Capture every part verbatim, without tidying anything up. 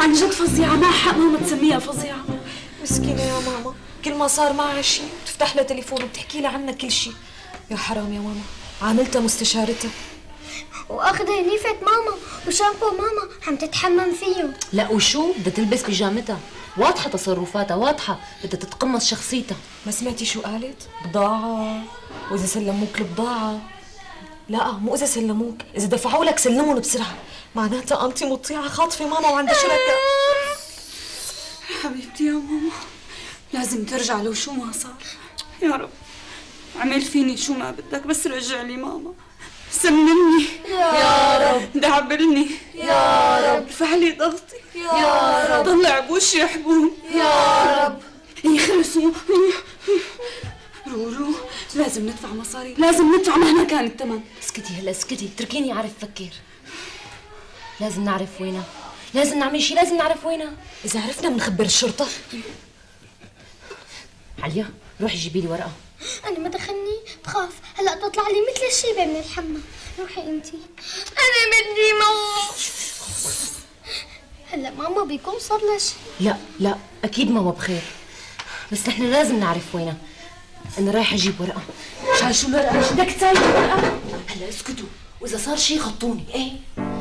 عن جد فظيعة، ما حق ماما تسميها فظيعة. مسكينة يا ماما، كل ما صار معها شيء بتفتح لها تليفون وبتحكي لها عنها كل شيء. يا حرام يا ماما، عاملتها مستشارتها. واخذة نيفة ماما وشامبو ماما عم تتحمم فيه. لا وشو بدها تلبس بيجامتها، واضحة تصرفاتها واضحة، بدها تتقمص شخصيتها. ما سمعتي شو قالت؟ بضاعة، وإذا سلموك البضاعة. لا مو إذا سلموك، إذا دفعوا لك سلمهم بسرعة. معناتها أنت مطيعة خاطفة ماما وعندها شركة. حبيبتي يا ماما، لازم ترجع لو شو ما صار. يا رب عمل فيني شو ما بدك، بس رجع لي ماما. سمني يا رب، دعبلني يا رب، ارفع لي ضغطي يا رب، طلع بوشي حبوب يا رب. يخلصوا. رورو لازم ندفع مصاري، لازم ندفع مهما كان الثمن. اسكتي هلا اسكتي، اتركيني اعرف فكر. لازم نعرف وينها، لازم نعمل شيء، لازم نعرف وينها. إذا عرفنا بنخبر الشرطة. عليا روحي جيبي لي ورقة. أنا ما دخلني بخاف هلا تطلع لي مثل الشيبة من الحمام. روحي أنتي. أنا بدي ماما. هلا ماما بيكون صار لها شيء؟ لا لا أكيد ماما بخير، بس نحن لازم نعرف وينها. أنا رايحة أجيب ورقة. شال شو الورقة؟ شو بدك تساوي بالورقة؟ هلا اسكتوا، وإذا صار شيء خطوني. إيه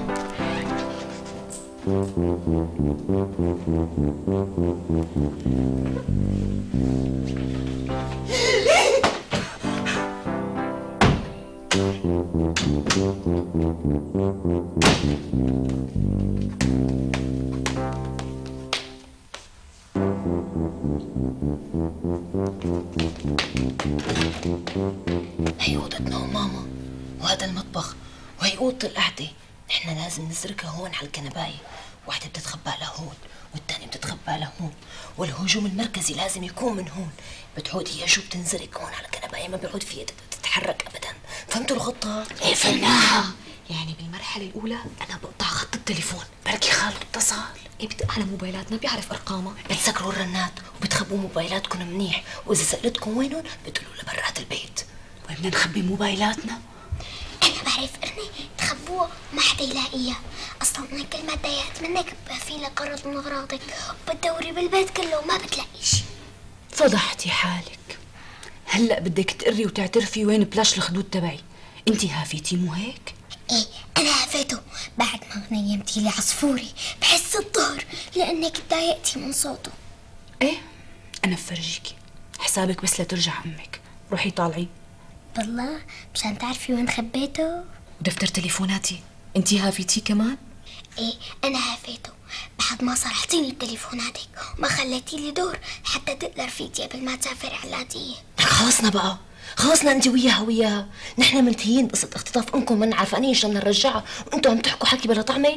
هي اوضتنا وماما، وهذا المطبخ، وهي اوضه القعده. نحن لازم نسرقها هون على الكنبايه، واحدة بتتخبى لهون والثانية بتتخبى لهون، والهجوم المركزي لازم يكون من هون. بتعود هي شو بتنزرق هون على الكنبايه، ما بيعود فيها تتحرك ابدا. فهمتوا الخطة؟ ايه فهمناها. يعني بالمرحلة الأولى أنا بقطع خط التليفون، بركي خالد اتصل. ايه بدق على موبايلاتنا بيعرف أرقامها. بتسكروا الرنات وبتخبوا موبايلاتكم منيح، وإذا سألتكم وينهم بتقولوا لبرات البيت. وين بدنا نخبي موبايلاتنا؟ أنا بعرف إني تخبوها وما حدا يلاقيها. أصلاً أنا كل ما تضايقت منك في لك غرض من أغراضك، وبتدوري بالبيت كله وما بتلاقي شيء. فضحتي حالك. هلا بدك تقري وتعترفي وين بلاش الخدود تبعي. انتي هافيتي مو هيك؟ ايه انا هفيته بعد ما نيمتي لي عصفوري بحس الظهر لانك تضايقتي من صوته. ايه انا بفرجيكي حسابك، بس لترجع امك. روحي طالعي. بالله مشان تعرفي وين خبيته. ودفتر تليفوناتي انتي هافيتي كمان؟ ايه انا هافيته بعد ما صرحتيني بتليفوناتك وما خليتي لي دور حتى تقدر فيتي قبل ما تسافر علاتيه. خلصنا بقى، خلصنا انت وياها وياها. نحن ملتهيين بقصة اختطاف امكم، ما عارفانين شلون بدنا نرجعها، وانتم عم تحكوا حكي بلا طعمه.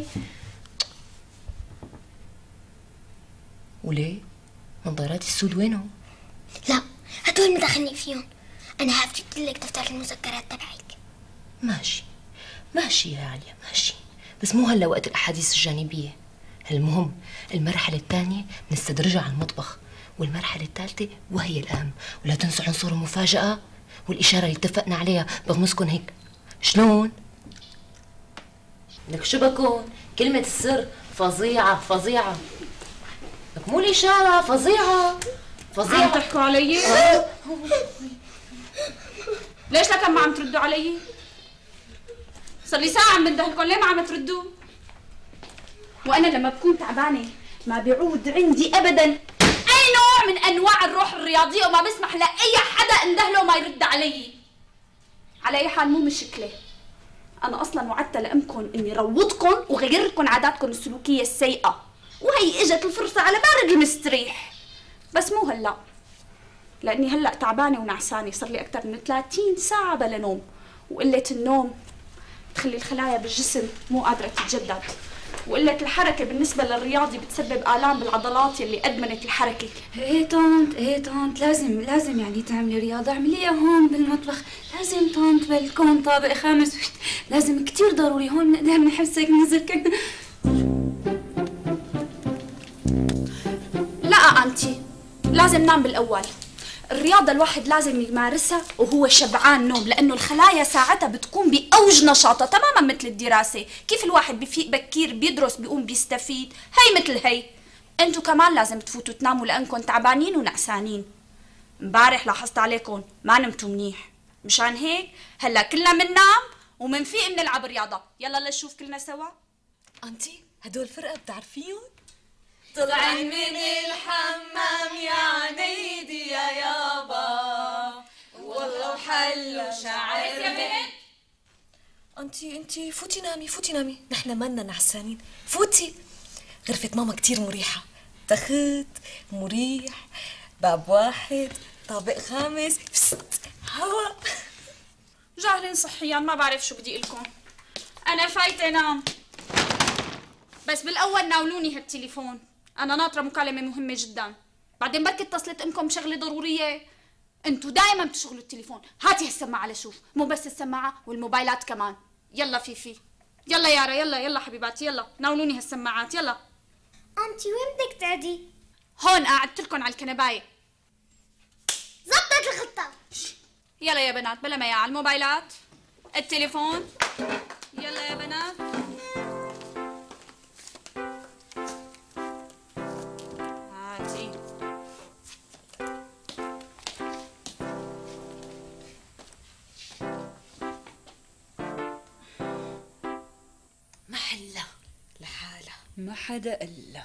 وليه؟ نظارات السود وينهم؟ لا هدول ما دخلني فيهم. انا هفتت لك دفتر المذكرات تبعك. ماشي ماشي يا عليا ماشي، بس مو هلا وقت الاحاديث الجانبيه. المهم المرحله الثانيه بنستدرجها على المطبخ، والمرحله الثالثه وهي الاهم. ولا تنسوا عنصر المفاجاه والاشاره اللي اتفقنا عليها. بغمزكم هيك. شلون؟ لك شو بكون؟ كلمه السر فظيعه فظيعه. لك مو الاشاره فظيعه فظيعه. عم تحكوا علي؟ آه. ليش لكن ما عم تردوا علي؟ صار لي ساعة عم بندهلكم، ليه ما عم تردوا؟ وأنا لما بكون تعبانة ما بيعود عندي أبداً أي نوع من أنواع الروح الرياضية، وما بسمح لأي حدا اندهله ما يرد علي. على أي حال مو مشكلة، أنا أصلاً وعدت لأمكم إني روضكم وغير لكم عاداتكم السلوكية السيئة، وهي إجت الفرصة على بارد المستريح. بس مو هلأ، لأني هلأ تعبانة ونعسانة، صار لي أكثر من ثلاثين ساعة بلا نوم، وقلة النوم تخلي الخلايا بالجسم مو قادرة تتجدد، وقلة الحركة بالنسبة للرياضي بتسبب آلام بالعضلات يلي أدمنت الحركة. ايه طنط ايه طنط لازم لازم يعني تعملي رياضة، اعمليها هون بالمطبخ. لازم طنط بلكون طابق خامس، لازم كتير ضروري هون نقدر نحسك نزل. لا أنتي لازم نام بالأول. الرياضة الواحد لازم يمارسها وهو شبعان نوم، لأنه الخلايا ساعتها بتكون بأوج نشاطها تماما مثل الدراسة. كيف الواحد بفيق بكير بيدرس بيقوم بيستفيد، هي مثل هي. انتو كمان لازم تفوتوا تناموا لأنكم تعبانين ونعسانين. امبارح لاحظت عليكم ما نمتوا منيح، مشان هيك هلا كلنا مننام ومنفيق بنلعب رياضة. يلا لنشوف كلنا سوا. انتي هدول فرقة بتعرفيهم؟ طلعن من الحمام يا عنيدي يا يابا، والله وحلوا شعر. انتي انتي فوتي نامي فوتي نامي، نحن منا نعسانين، فوتي. غرفة ماما كتير مريحة، تخت مريح، باب واحد، طابق خامس، فست هوا. جاهلين صحيا، ما بعرف شو بدي لكم. أنا فايتة نام، بس بالأول ناولوني هالتليفون، أنا ناطرة مكالمة مهمة جدا. بعدين بركي اتصلت أمكم بشغلة ضرورية. انتو دائما بتشغلوا التليفون. هاتي هالسماعة لشوف، مو بس السماعة والموبايلات كمان. يلا فيفي، يلا يارا، يلا يلا حبيباتي، يلا ناولوني هالسماعات يلا. انتي وين بدك تقعدي؟ هون قاعدت لكم على الكنباية. زبطت الخطة. يلا يا بنات، بلا ما على الموبايلات، التليفون. يلا يا بنات. هاتي. محلة لحالها، ما حدا إلا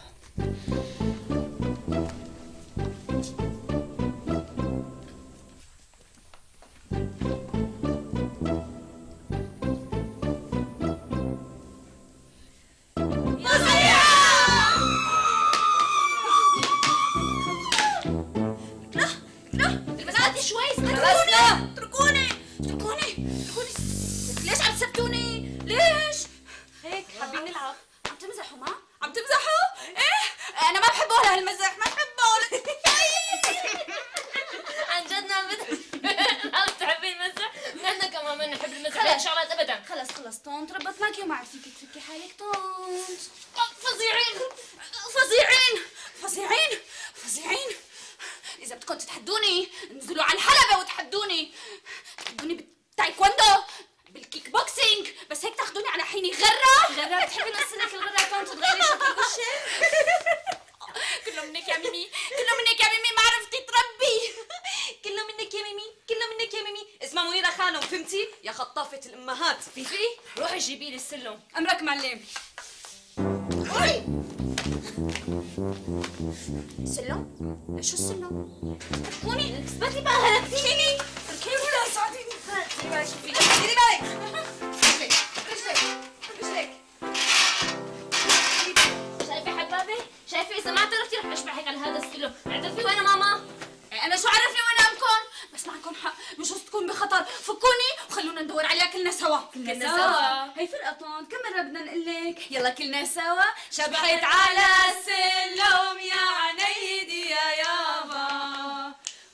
شبحت على السلم يا عنيدي يا يابا،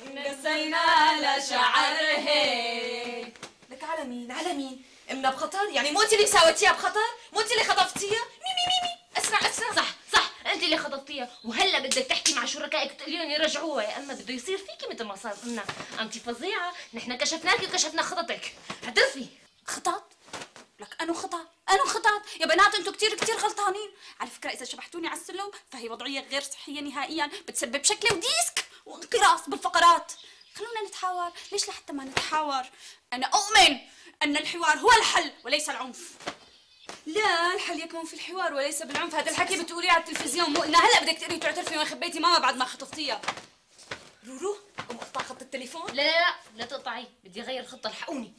نسينا لشعر هيك. لك على مين؟ على مين؟ امنا بخطر؟ يعني مو انت اللي ساويتيها بخطر؟ مو انت اللي خطفتيها؟ ميمي ميمي اسرع اسرع. صح صح، انت اللي خطفتيها، وهلا بدك تحكي مع شركائك تقولي لهم يرجعوها، يا اما بده يصير فيكي مثل ما صار لنا. انت فظيعه، نحن كشفناكي وكشفنا خططك. اعترفي. خطط؟ لك انو خطط؟ انو خطط؟ يا بنات انتو كتير كتير غلطانين. على فكرة إذا شبحتوني على السلم فهي وضعية غير صحية نهائيا، بتسبب شكلة وديسك وانقراص بالفقرات. خلونا نتحاور، ليش لحتى ما نتحاور؟ أنا أؤمن أن الحوار هو الحل وليس العنف. لا، الحل يكمن في الحوار وليس بالعنف. هذا الحكي بتقوليه على التلفزيون، مو قلنا هلا بدك تقري وتعترفي وين خبيتي ماما بعد ما خطفتيها. رورو قوم اقطع خط التليفون. لا لا لا لا تقطعي، بدي اغير الخطه، الحقوني.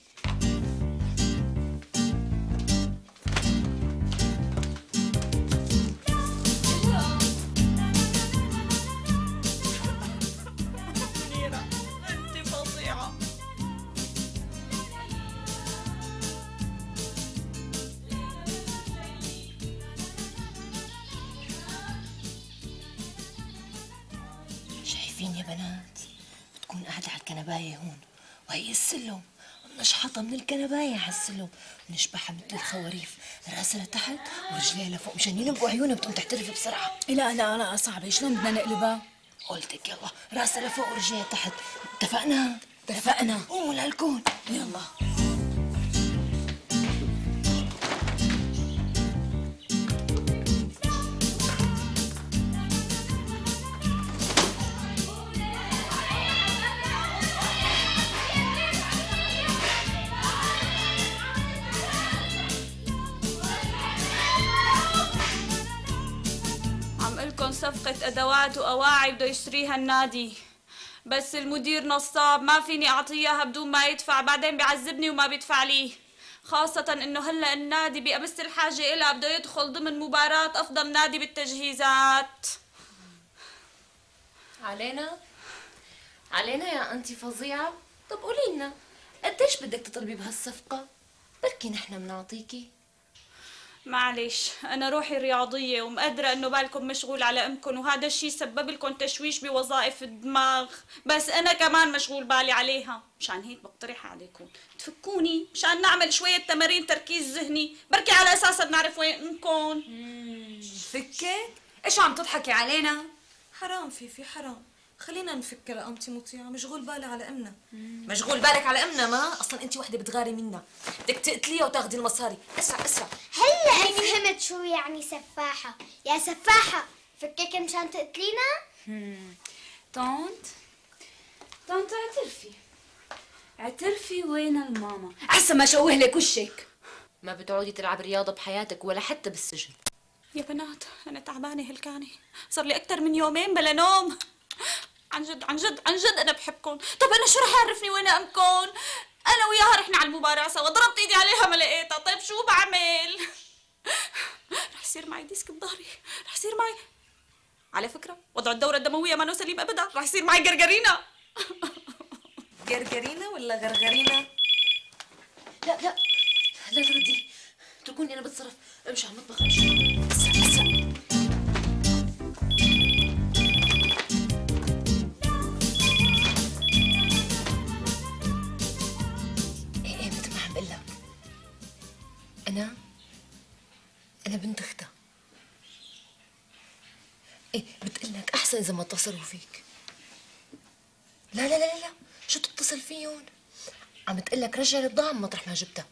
شايفين يا بنات؟ بتكون قاعدة على الكنباية هون وهي السلم، نشحطها من الكنباية على السلم، نشبحها مثل الخواريف، راسها لتحت ورجليها لفوق مشان يلمقوا عيونها، بتقوم تحترف بسرعة. لا لا لا صعبة، شلون بدنا نقلبها؟ قلتك يلا، راسها لفوق ورجليها تحت. اتفقنا؟ اتفقنا. قوموا للكون. يلا. صفقة أدوات وأواعي بده يشتريها النادي، بس المدير نصاب، ما فيني أعطيها بدون ما يدفع، بعدين بيعذبني وما بيدفع لي، خاصة إنه هلا النادي بأمس الحاجة إلها بده يدخل ضمن مباراة أفضل نادي بالتجهيزات. علينا؟ علينا يا أنتي فظيعة؟ طب قولي لنا قديش بدك تطلبي بهالصفقة؟ بركي نحن بنعطيكي. معلش أنا روحي رياضية ومقدرة إنه بالكم مشغول على أمكم، وهذا الشيء سبب لكم تشويش بوظائف الدماغ، بس أنا كمان مشغول بالي عليها، مشان هيك بقترح عليكم تفكوني مشان نعمل شوية تمارين تركيز ذهني، بركي على أساسها بنعرف وين أمكم. فكك؟ إيش عم تضحكي علينا؟ حرام فيفي حرام، خلينا نفكر يا أمتي مطيعة، مشغول بالي على أمنا. مشغول بالك على أمنا؟ ما أصلا أنت وحدة بتغاري منا، بدك تقتليها وتاخذي المصاري، اسرع اسرع. هلا فهمت شو يعني سفاحة، يا سفاحة فكك مشان تقتلينا؟ طنط طنط اعترفي اعترفي وين الماما؟ احسن ما شوه لك وشك. ما بتعودي تلعب رياضة بحياتك ولا حتى بالسجن. يا بنات أنا تعبانة هلكانة، صار لي أكثر من يومين بلا نوم، عن جد عن جد عن جد أنا بحبكم. طب أنا شو رح يعرفني وين أمكم؟ أنا وياها رحنا على المباراة سوا، ضربت إيدي عليها ما لقيتها، طيب شو بعمل؟ رح يصير معي ديسك بظهري، رح يصير معي، على فكرة وضع الدورة الدموية ما سليم أبدا، رح يصير معي قرقرينا. قرقرينا ولا غرغرينا؟ لا لا لا تردي، تكوني أنا بتصرف، امشي على المطبخ امشي. اسرع اسرع. أنا أنا بنت أختها. إيه بتقلك أحسن إذا ما اتصلوا فيك. لا لا لا لا شو تتصل فيهم؟ عم بتقلك رجع البضاعة من مطرح ما جبتها.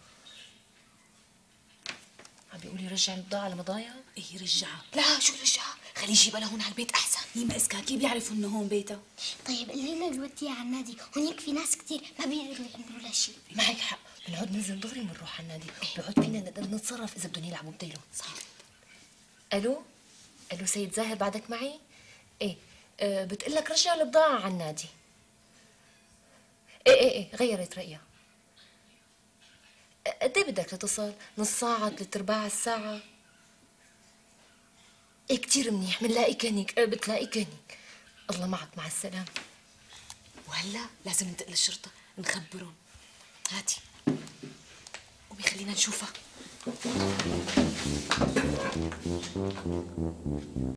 عم بيقولي رجع البضاعة على مضايا؟ ايه رجعها. لا شو رجعها؟ خليه يجيبها لهون على البيت أحسن. هي ما إسكاكي بيعرفوا إنه هون بيتها. طيب الليلة اللي وديها على النادي، هونيك في ناس كتير ما بيقدروا يعملوا لها شيء. معك حق، بنعود ننزل دغري وبنروح على النادي، بيعود فينا نقدر نتصرف إذا بدهم يلعبوا بديلهم. صح. ألو؟ ألو سيد زاهر بعدك معي؟ إيه أه بتقلك رجع البضاعة على النادي. إيه إيه إيه غيرت رأيها. قد إيه بدك تتصل؟ نص ساعة، ثلاث أرباع الساعة؟ إيه كتير منيح، بنلاقيك هنيك، أه بتلاقيك هنيك. الله معك، مع السلامة. وهلا لازم ننتقل للشرطة نخبرهم. هاتي قومي خلينا نشوفها.